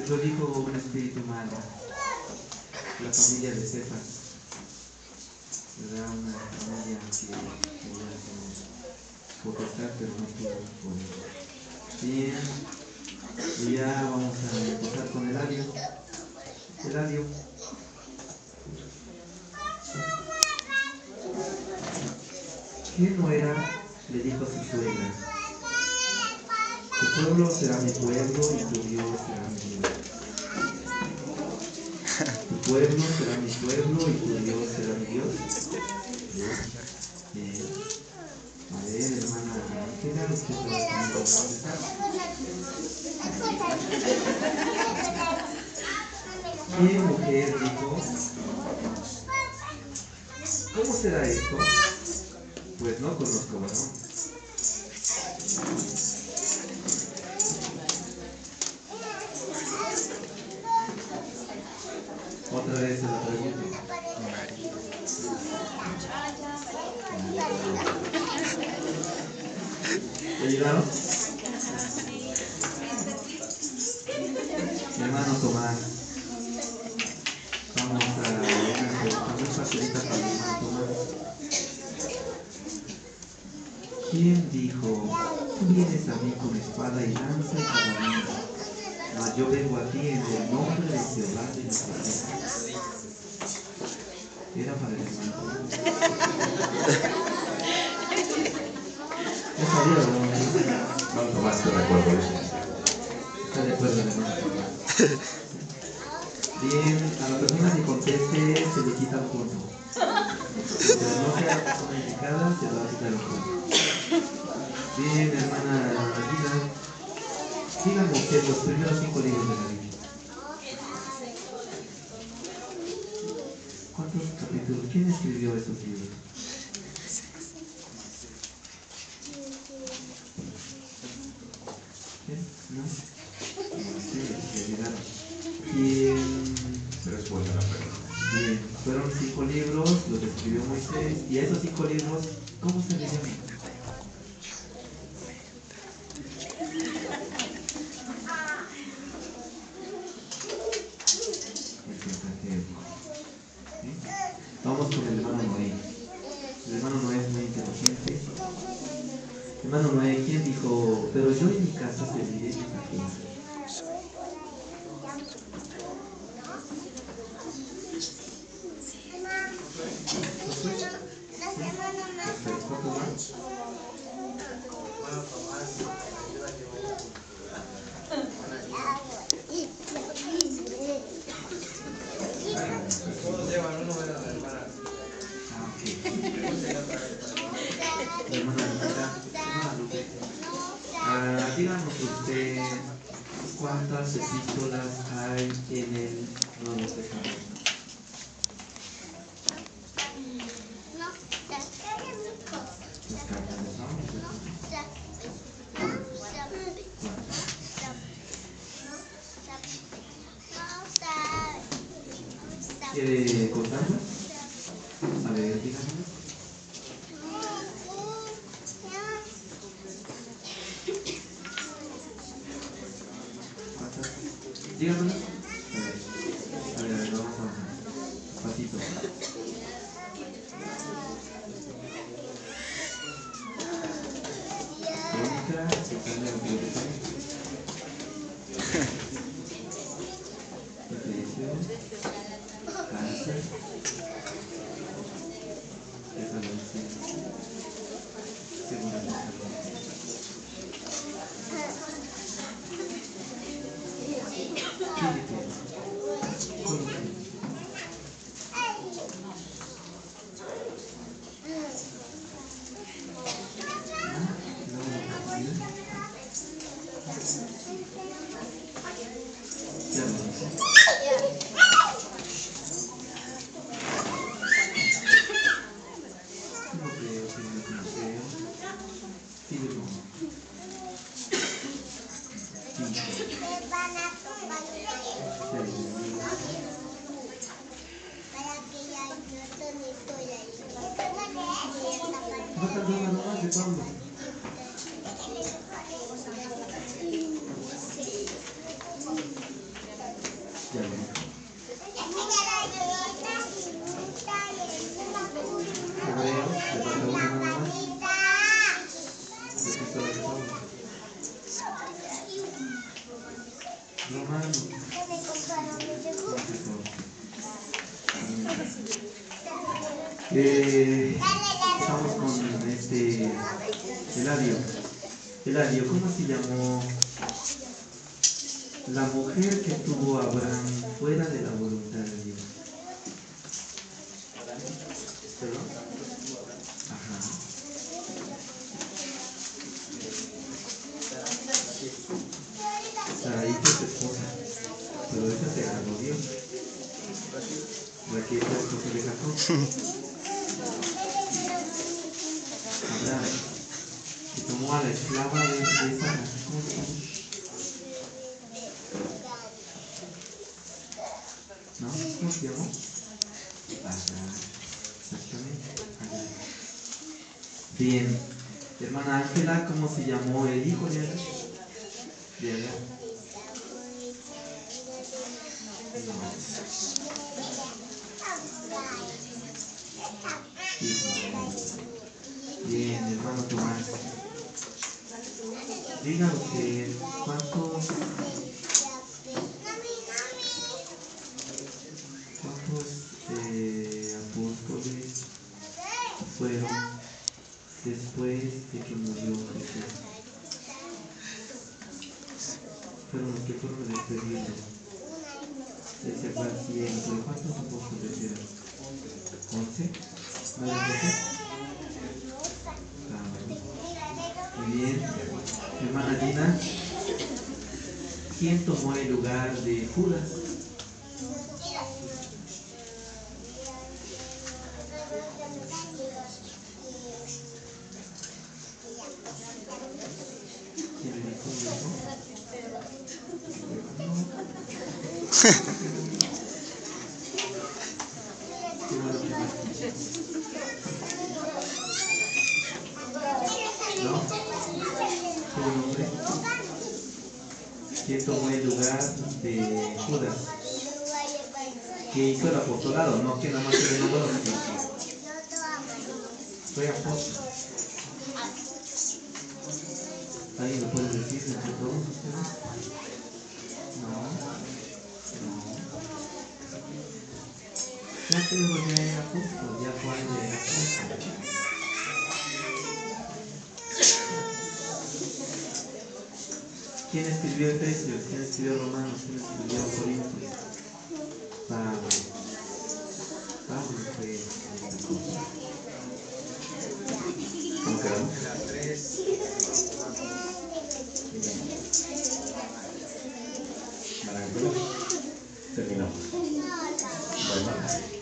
Lo dijo un espíritu malo, la familia de Cefas, ¿verdad? Una familia que quería potestad, pero no pudo poder. Bien, y ya vamos a empezar con Eladio. Eladio. ¿Qué nuera le dijo a su suegra? Tu pueblo será mi pueblo y tu Dios será mi Dios. Tu pueblo será mi pueblo y tu Dios será mi Dios. A ver, hermana, ¿qué tal usted ¿qué mujer dijo? ¿Cómo será esto? Pues no conozco varón. Otra vez se la pregunto. ¿Le llegaron? Mi hermano Tomás. Vamos a una pregunta muy facilita para mi hermano Tomás. ¿Quién dijo, tú vienes a mí con espada y lanza y jabalina, mas yo vengo a ti en el nombre de Jehová de nuestra tierra? Era para el hermano Tomás. Ya sabía, ¿verdad? No, Tomás, te recuerdo eso. Está de acuerdo, hermano. Bien, a la persona que conteste se le quita un punto. Pero no sea la persona indicada, se le va a quitar un punto. Bien, hermana Gina, díganme usted los primeros 5 libros de la Biblia. ¿Cuántos capítulos? ¿Quién escribió esos libros? ¿Quién? ¿No? Sí, se llegaron. Responde a la pregunta. Bien, fueron 5 libros, los escribió Moisés, y a esos 5 libros, ¿cómo se les llama? Vamos con el hermano Noé. El hermano Noé es muy inteligente. Hermano Noé, ¿quién dijo, pero yo en mi casa serviré mis ajenas? Díganos usted cuántas epístolas hay en el Nuevo Testamento. Las cartas de Pablo, ¿verdad? ¿Quiere contarlas? A ver, díganos. Díganos. A ver, vamos a pasito. Crónica, Italia, Efesios, Cáncer, Tesalonicenses, Segunda Tesalonicenses. ¿Le falta una nada más? Repito la forma. Romano. Estamos con Eladio. Eladio, ¿cómo se llamó la mujer que tuvo a Abraham fuera de la voluntad de Dios? ¿Perdón? Ajá. Sarai fue su esposa, pero esa se ganó Dios. Raquel fue esposa de Jacob. Abraham, que tomó a la esclava de Sara. ¿Cómo se llama? ¿No? ¿Cómo se llamó? Agar. Exactamente. Agar. Bien. Hermana Ángela, ¿cómo se llamó el hijo de Agar? De Agar. No. Ismael. Bien, hermano Tomás. Diga usted, ¿cuántos apóstoles fueron después de que murió Jesús? Fueron los que fueron despedidos. Ese fue el siguiente. ¿Cuántos apóstoles eran? ¿11? ¿No eran 12? Muy bien. Hermana Gina, ¿quién tomó el lugar de Judas? ¿Quién le dijo eso? ¿No? ¿Su nombre? ¿Quién tomó el lugar de Judas? ¿Qué hizo el apostolado? No que nada más se le nombró, sino que fue apóstol. ¿Alguien lo puede decir entre todos ustedes? No. Ya Pedro ya era apóstol, ya Juan ya era apóstol. ¿Quién escribió Efesios? ¿Quién escribió Romanos? ¿Quién escribió Corintios? Pablo. Pablo fue esta cosa. ¿Cómo quedamos? Terminamos. Bueno.